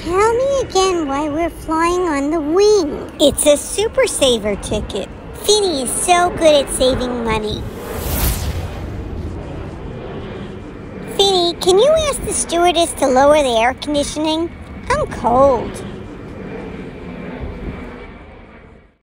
Tell me again why we're flying on the wing. It's a Supersaver ticket. Finny is so good at saving money. Finny, can you ask the stewardess to lower the air conditioning? I'm cold.